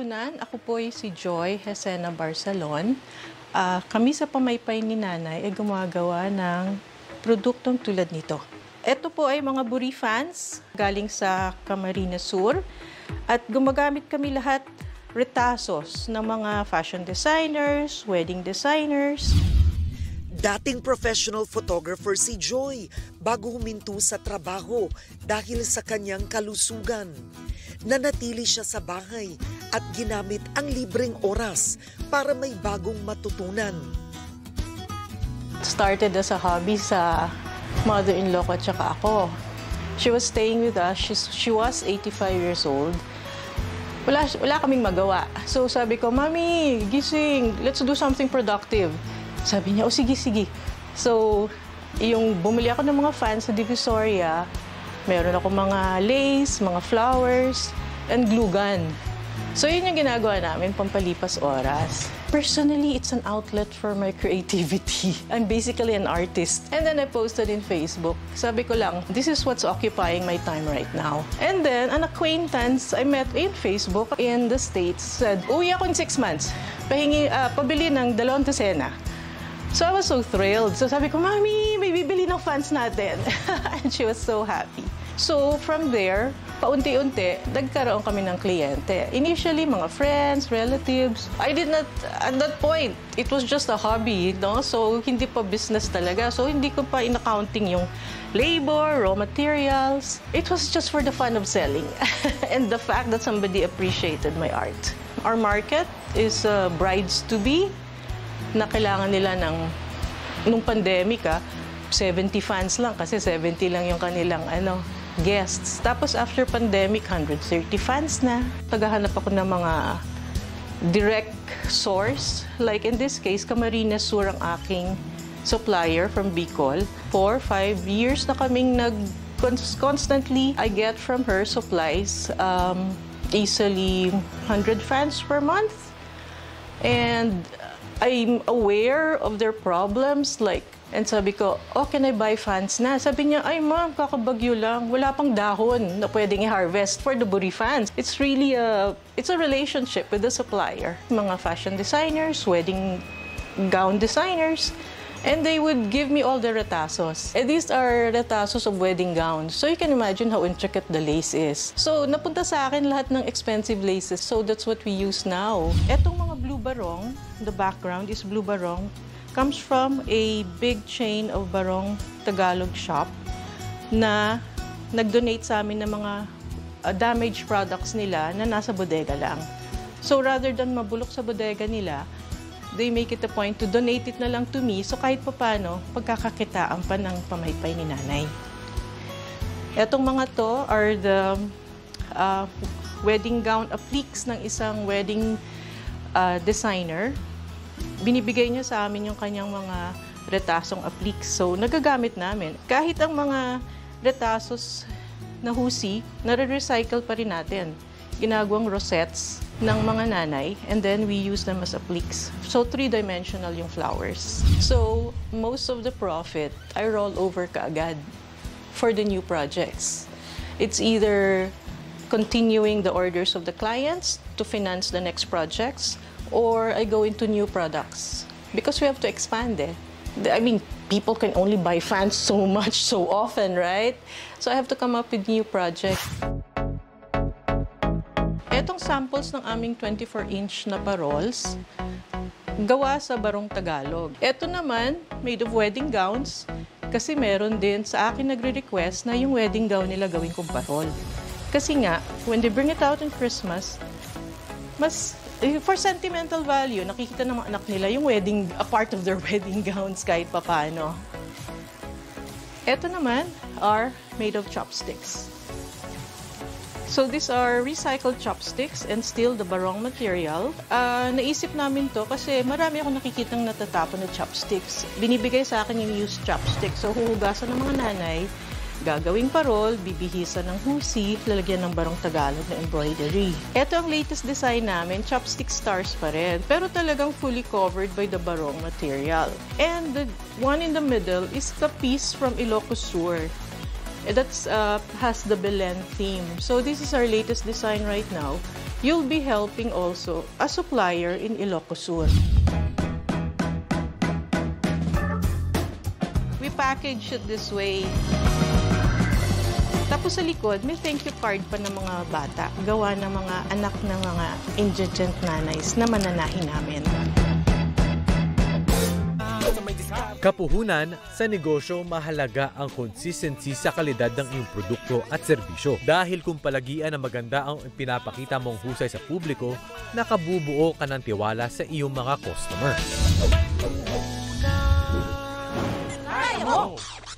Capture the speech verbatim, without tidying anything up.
kapanahunan, ako po ay si Joy Hesena Barcelon. Uh, kami sa pamaypay ni Nanay ay gumagawa ng produktong tulad nito. Ito po ay mga buri fans galing sa Camarines Sur at gumagamit kami lahat retazos ng mga fashion designers, wedding designers. Dating professional photographer si Joy bago huminto sa trabaho dahil sa kanyang kalusugan. Nanatili siya sa bahay at ginamit ang libreng oras para may bagong matutunan. Started as a hobby sa mother-in-law ko at saka ako. She was staying with us. She's, she was eighty-five years old. Wala, wala kaming magawa. So sabi ko, Mami, gising, let's do something productive. Sabi niya, oh sige, sige. So, yung bumili ako ng mga fans sa Divisoria, meron ako mga lace, mga flowers, and glue gun. So, yun yung ginagawa namin, pampalipas oras. Personally, it's an outlet for my creativity. I'm basically an artist. And then I posted in Facebook. Sabi ko lang, this is what's occupying my time right now. And then, an acquaintance I met in Facebook in the States said, uwi ako in six months. Pahingi, uh, pabili ng dalawang dosena. So I was so thrilled. So sabi ko, Mami, may bibili ng fans natin. And she was so happy. So from there, paunti-unti, nagkaroon kami ng kliyente. Initially, mga friends, relatives. I did not, at that point, it was just a hobby, no? So hindi pa business talaga. So hindi ko pa in-accounting yung labor, raw materials. It was just for the fun of selling. And the fact that somebody appreciated my art. Our market is uh, brides-to-be. Na kailangan nila ng, nung pandemic, ah, seventy fans lang kasi seventy lang yung kanilang ano, guests. Tapos after pandemic, one hundred thirty fans na. Naghahanap ako ng mga direct source. Like in this case, Camarines Sur ang aking supplier from Bicol. Four, five years na kaming nag constantly I get from her supplies um, easily one hundred fans per month. And I'm aware of their problems, like, and sabi ko, oh, can I buy fans na? Sabi niya, ay ma'am, kakabagyo lang. Wala pang dahon na pwedeng i-harvest for the buri fans. It's really a, it's a relationship with the supplier. Mga fashion designers, wedding gown designers, and they would give me all the retazos. And these are retazos of wedding gowns. So you can imagine how intricate the lace is. So napunta sa akin lahat ng expensive laces. So that's what we use now. Etong mga blue barong, the background is blue barong, comes from a big chain of barong Tagalog shop na nag-donate sa amin ng mga uh, damaged products nila na nasa bodega lang. So rather than mabulok sa bodega nila, they make it a point to donate it na lang to me. So kahit pa paano, pagkakakitaan pa ng pamaypay ni Nanay. Etong mga to are the uh, wedding gown appliques ng isang wedding uh, designer. Binibigay niya sa amin yung kanyang mga retazong appliques. So nagagamit namin. Kahit ang mga retazos na husi, nare-recycle pa rin natin. Ginagawang rosettes ng mga nanay, and then we use them as appliques. So, three-dimensional yung flowers. So, most of the profit, I roll over kaagad for the new projects. It's either continuing the orders of the clients to finance the next projects, or I go into new products. Because we have to expand eh. I mean, people can only buy fans so much, so often, right? So, I have to come up with new projects. Etong samples ng aming twenty-four inch na paroles, gawa sa barong Tagalog. Ito naman, made of wedding gowns, kasi meron din sa akin nagre-request na yung wedding gown nila gawin kong parol. Kasi nga, when they bring it out in Christmas, mas, for sentimental value, nakikita ng mga anak nila yung wedding, a part of their wedding gowns kahit papano. Ito naman are made of chopsticks. So these are recycled chopsticks and still the barong material. Uh, naisip namin to kasi marami akong nakikitang natatapon na chopsticks. Binibigay sa akin yung used chopsticks. So huhugasan ng mga nanay, gagawing parol, bibihisan ng husi, lalagyan ng barong Tagalog na embroidery. Ito ang latest design namin, chopstick stars pa rin, pero talagang fully covered by the barong material. And the one in the middle is the piece from Ilocos Sur. That uh, has the Belen theme. So this is our latest design right now. you'll be helping also a supplier in Ilocos Sur. We package it this way. Tapos sa likod, may thank you card pa ng mga bata. Gawa ng mga anak ng mga indigent nanays na mananahin namin. Kapuhunan, sa negosyo mahalaga ang consistency sa kalidad ng iyong produkto at serbisyo. Dahil kung palagian na maganda ang pinapakita mong husay sa publiko, nakabubuo ka ng tiwala sa iyong mga customer.